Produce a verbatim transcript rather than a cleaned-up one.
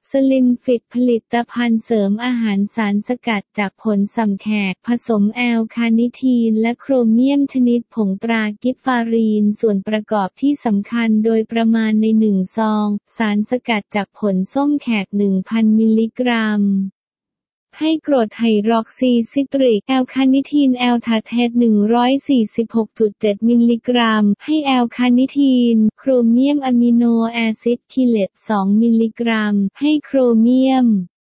สลิมฟิตผลิตภัณฑ์เสริมอาหารสารสกัดจากผลสำแขกผสมแอลคาเนิทีนและโครเมียมชนิดผงตรากิฟฟารีนส่วนประกอบที่สำคัญโดยประมาณในหนึ่งซองสารสกัดจากผลส้มแขก หนึ่งพัน มิลลิกรัมให้กรดไฮดรอกซีซิตริกแอลคาเนิทีนแอลทาเทส หนึ่งร้อยสี่สิบหกจุดเจ็ด มิลลิกรัมให้แอลคาเนิทีนโครเมียมอะมิโนแอซิดคิเลต สอง มิลลิกรัมให้โครเมียม